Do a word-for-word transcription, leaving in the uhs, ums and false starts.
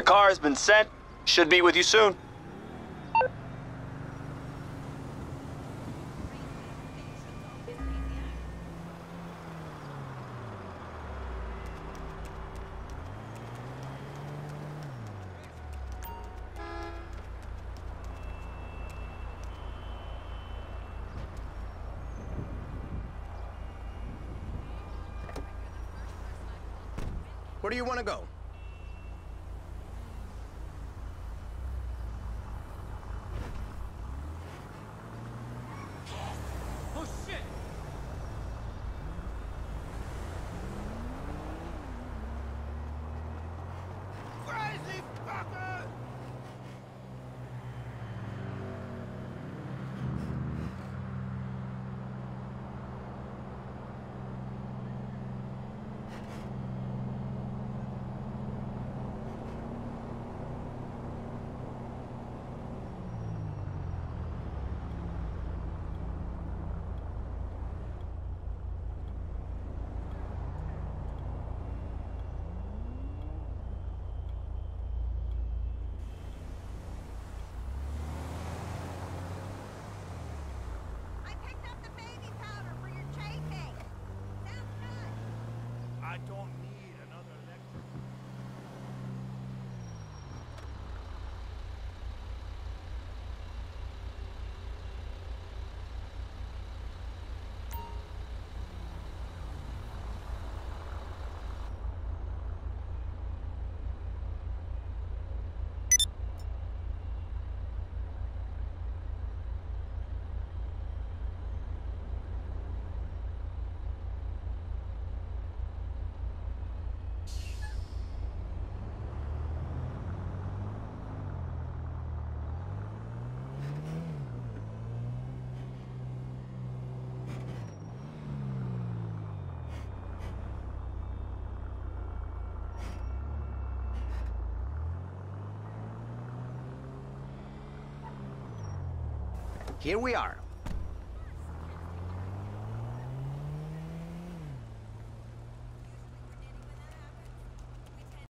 car has been sent. Should be with you soon. Where do you want to go? Oh, shit! Crazy fucker! I picked up the baby powder for your chafing. Sounds good. I don't need another lecture. Here we are.